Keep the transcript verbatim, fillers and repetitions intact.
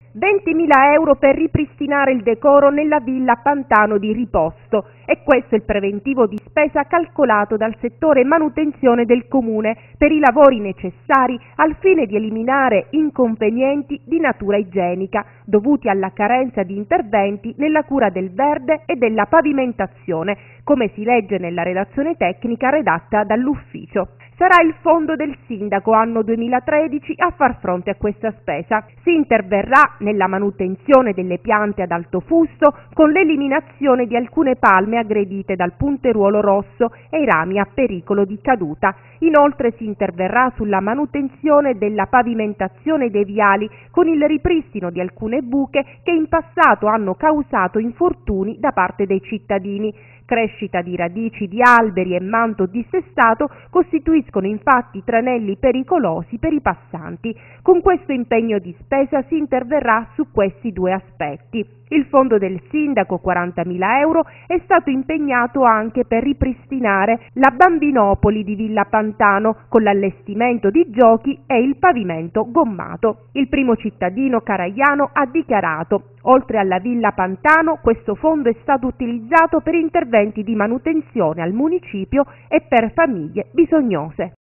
ventimila euro per ripristinare il decoro nella villa Pantano di Riposto, e questo è il preventivo di spesa calcolato dal settore manutenzione del comune per i lavori necessari al fine di eliminare inconvenienti di natura igienica dovuti alla carenza di interventi nella cura del verde e della pavimentazione, come si legge nella relazione tecnica redatta dall'ufficio. Sarà il fondo del sindaco anno duemilatredici a far fronte a questa spesa. Si interverrà nella manutenzione delle piante ad alto fusto con l'eliminazione di alcune palme aggredite dal punteruolo rosso e i rami a pericolo di caduta. Inoltre si interverrà sulla manutenzione della pavimentazione dei viali con il ripristino di alcune buche che in passato hanno causato infortuni da parte dei cittadini. Crescita di radici di alberi e manto dissestato costituiscono infatti tranelli pericolosi per i passanti. Con questo impegno di spesa si interverrà su questi due aspetti. Il fondo del sindaco, quarantamila euro, è stato impegnato anche per ripristinare la Bambinopoli di Villa Pantano con l'allestimento di giochi e il pavimento gommato. Il primo cittadino caraiano ha dichiarato: oltre alla Villa Pantano, questo fondo è stato utilizzato per interventi di manutenzione al municipio e per famiglie bisognose.